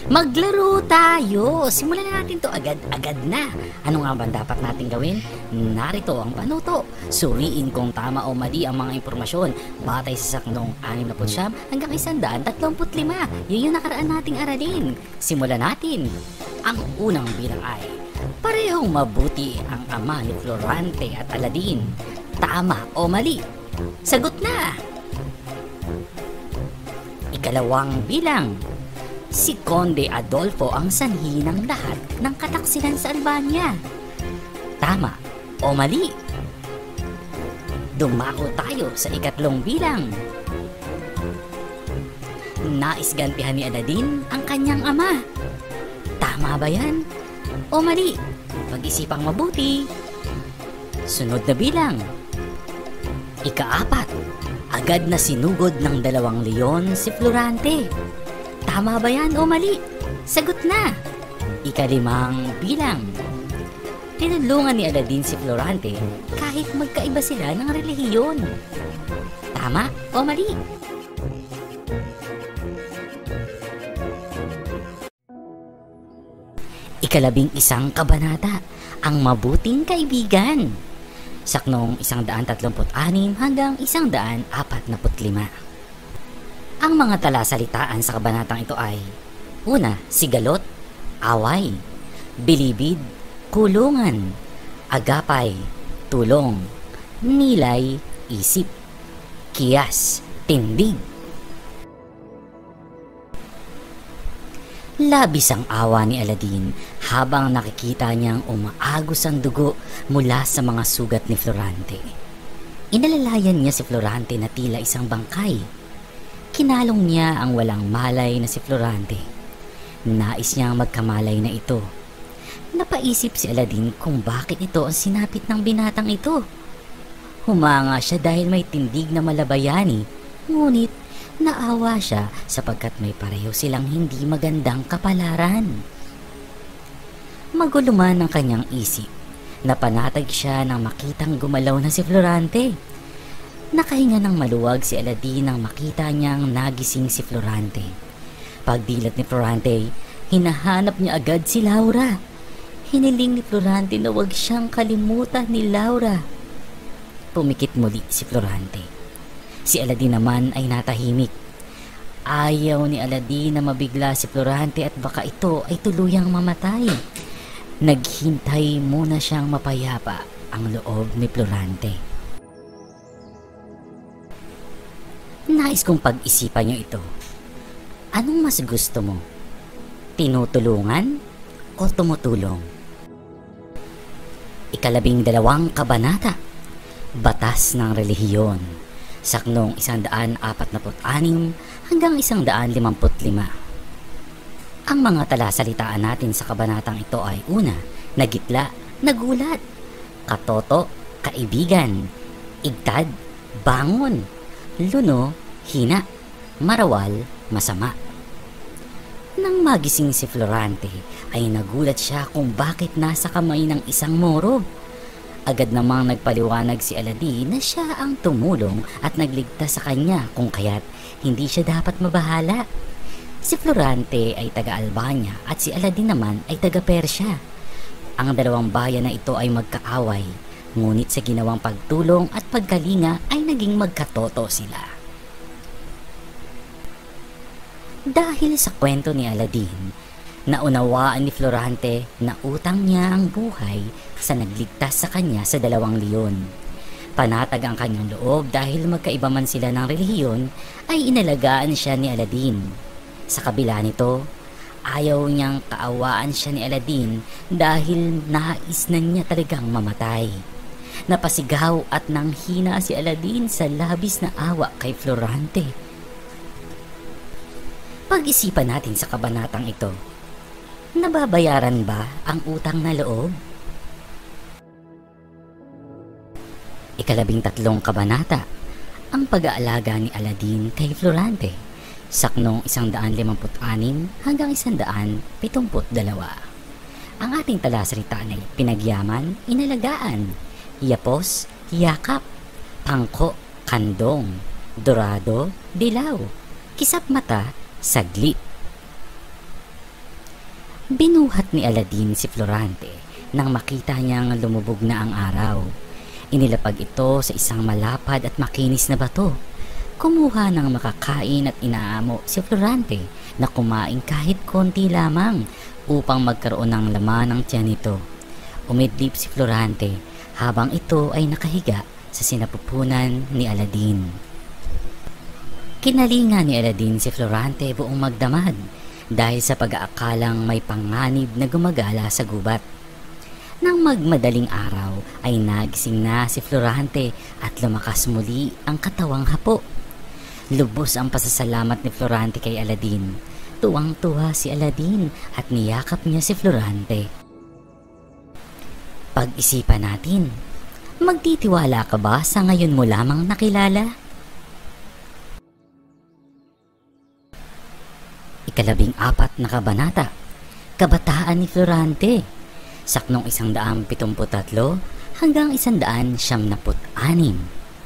Maglaro tayo! Simulan na natin to agad-agad na. Ano nga ba dapat natin gawin? Narito ang panuto. Suriin kung tama o mali ang mga impormasyon batay sa saknong 69 hanggang 135. Yun yung nakaraan nating aralin. Simulan natin. Ang unang bilang ay parehong mabuti ang ama ni Florante at Aladin. Tama o mali? Sagot na! Ikalawang bilang, si Conde Adolfo ang sanhi ng lahat ng kataksilan sa Albania. Tama o mali? Dumako tayo sa ikatlong bilang. Nais gantihan ni Aladin ang kanyang ama. Tama ba yan o mali? Pag-isipang mabuti. Sunod na bilang. Ikaapat, agad na sinugod ng 2 leon si Florante. Tama ba yan o mali? Sagot na! Ikalimang bilang. Tinulungan ni Aladin si Florante kahit magkaiba sila ng relihiyon. Tama o mali? Ikalabing-isang kabanata, ang mabuting kaibigan. Saknong 136 hanggang 145. Ang mga talasalitaan sa kabanatang ito ay: una, sigalot, away; bilibid, kulungan; agapay, tulong; nilay, isip; kiyas, tindig. Labis ang awa ni Aladin habang nakikita niyang umaagos ang dugo mula sa mga sugat ni Florante. Inalalayan niya si Florante na tila isang bangkay. Kinalong niya ang walang malay na si Florante. Nais niyang magkamalay na ito. Napaisip si Aladin kung bakit ito ang sinapit ng binatang ito. Humanga siya dahil may tindig na malabayani, ngunit naawa siya sapagkat may pareho silang hindi magandang kapalaran. Magulo man ang kanyang isip. Napanatag siya nang makitang gumalaw na si Florante. Nakahinga ng maluwag si Aladin nang makita niyang nagising si Florante. Pagdilat ni Florante, hinahanap niya agad si Laura. Hiniling ni Florante na huwag siyang kalimutan ni Laura. Pumikit muli si Florante. Si Aladin naman ay natahimik. Ayaw ni Aladin na mabigla si Florante at baka ito ay tuluyang mamatay. Naghintay muna siyang mapayapa ang loob ni Florante. Nais kong pag-isipan niyo ito. Anong mas gusto mo? Tinutulungan o tumutulong? Ikalabing 2 kabanata, batas ng relihiyon. Saknong 146 hanggang 155. Ang mga talasalitaan natin sa kabanatang ito ay: una, nagitla, nagulat; katoto, kaibigan; igtad, bangon; luno, hina; marawal, masama. Nang magising si Florante ay nagulat siya kung bakit nasa kamay ng isang moro. Agad namang nagpaliwanag si Aladin na siya ang tumulong at nagligtas sa kanya, kung kaya't hindi siya dapat mabahala. Si Florante ay taga-Albania at si Aladin naman ay taga-Persya. Ang dalawang bayan na ito ay magkaaway, ngunit sa ginawang pagtulong at pagkalinga ay naging magkatoto sila. Dahil sa kwento ni Aladin, naunawaan ni Florante na utang niya ang buhay sa nagligtas sa kanya sa 2 leon. Panatag ang kanyang loob dahil magkaiba man sila ng relihiyon, ay inalagaan siya ni Aladin. Sa kabila nito, ayaw niyang kaawaan siya ni Aladin dahil nais na niya talagang mamatay. Napasigaw at nanghina si Aladin sa labis na awa kay Florante. Pag-isipan natin sa kabanatang ito. Nababayaran ba ang utang na loob? Ikalabing 3 kabanata, ang pag-aalaga ni Aladin kay Florante. Saknong 156 hanggang 172. Ang ating talasalitaan ay pinagyaman, inalagaan; yapos, yakap; pangko, kandong; dorado, dilaw; kisap mata, saglit. Binuhat ni Aladin si Florante nang makita niyang lumubog na ang araw. Inilapag ito sa isang malapad at makinis na bato. Kumuha ng makakain at inaamo si Florante na kumain kahit konti lamang upang magkaroon ng laman ang tiyan nito. Umidlip si Florante habang ito ay nakahiga sa sinapupunan ni Aladin. Kinalingan ni Aladin si Florante buong magdamag dahil sa pag-aakalang may panganib na gumagala sa gubat. Nang magmadaling araw ay nagising na si Florante at lumakas muli ang katawang hapo. Lubos ang pasasalamat ni Florante kay Aladin. Tuwang-tuwa si Aladin at niyakap niya si Florante. Pag-isipan natin, magtitiwala ka ba sa ngayon mo lamang nakilala? 14 na kabanata, Kabataan ni Florante, saknong 173 hanggang 176.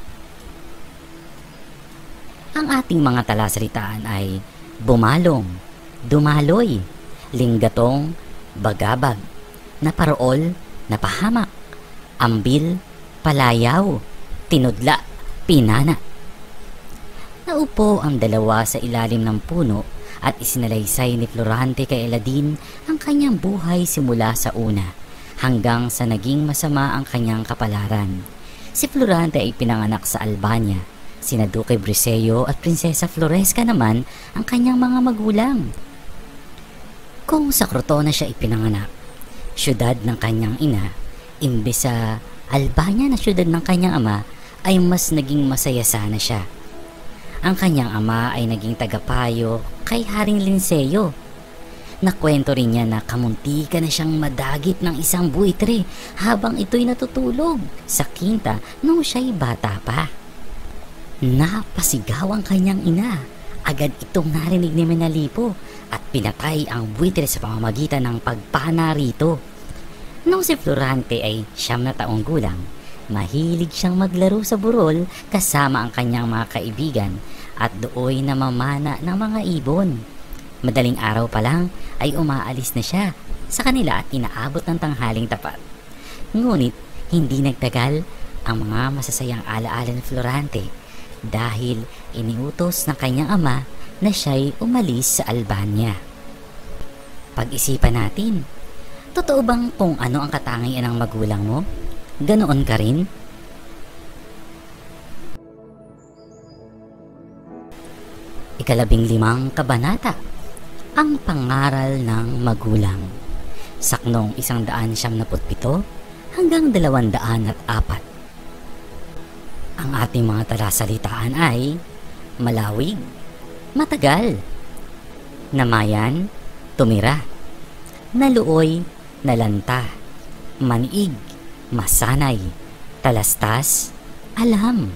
Ang ating mga talasalitaan ay bumalong, dumaloy, linggatong, bagabag, naparool, napahamak, ambil, palayaw, tinudla, pinana. Naupo ang dalawa sa ilalim ng puno at isinalaysay ni Florante kay Aladin ang kanyang buhay simula sa una hanggang sa naging masama ang kanyang kapalaran. Si Florante ay pinanganak sa Albania. Sina Duque Briseyo at Prinsesa Floresca naman ang kanyang mga magulang. Kung sa Crotona siya ipinanganak, syudad ng kanyang ina, imbes sa Albania na syudad ng kanyang ama, ay mas naging masaya sana siya. Ang kanyang ama ay naging tagapayo kay Haring Linceo. Nakwento rin niya na kamuntika na siyang madagit ng isang buitre habang ito'y natutulog sa kinta nung siya'y bata pa. Napasigaw ang kanyang ina. Agad itong narinig ni Menalipo at pinatay ang buitre sa pamamagitan ng pagpana rito. Nung si Florante ay 9 na taong gulang, mahilig siyang maglaro sa burol kasama ang kanyang mga kaibigan at dooy namamana ng mga ibon. Madaling araw pa lang ay umaalis na siya sa kanila at inaabot ng tanghaling tapat. Ngunit hindi nagtagal ang mga masasayang alaala ni Florante dahil iniutos ng kanyang ama na siya'y umalis sa Albania. Pag-isipan natin, totoo bang kung ano ang katangian ng magulang mo? Ganoon ka rin? Ika-15 kabanata, Ang pangaral ng magulang, saknong 177 hanggang 204. Ang ating mga talasalitaan ay malawig, matagal, namayan, tumira, naluoy, nalanta, maniig, masanay, talastas, alam.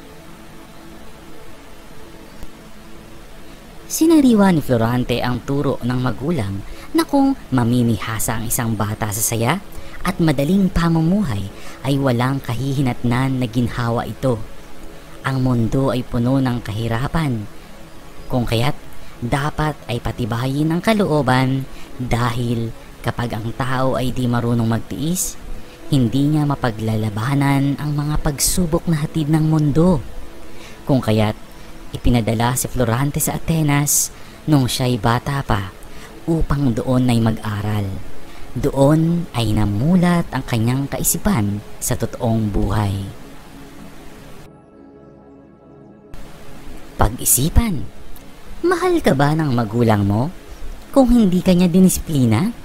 Sinariwa ni Florante ang turo ng magulang na kung mamimihasa ang isang bata sa saya at madaling pamumuhay ay walang kahihinatnan na ginhawa ito. Ang mundo ay puno ng kahirapan, kung kaya't dapat ay patibayin ang kalooban dahil kapag ang tao ay di marunong magtiis, hindi niya mapaglalabanan ang mga pagsubok na hatid ng mundo. Kung kaya't ipinadala si Florante sa Atenas nung siya'y bata pa upang doon ay mag-aral. Doon ay namulat ang kanyang kaisipan sa totoong buhay. Pag-isipan, mahal ka ba ng magulang mo kung hindi ka niya dinisiplina?